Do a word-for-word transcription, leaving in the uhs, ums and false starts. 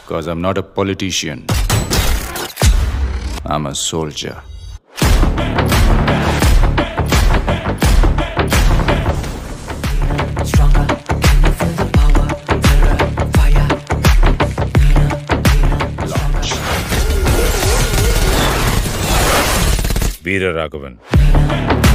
Because I'm not a politician. I'm a soldier. Stronger, can you feel the power? Terror, fire. Launch. Veera Raghavan. Nina,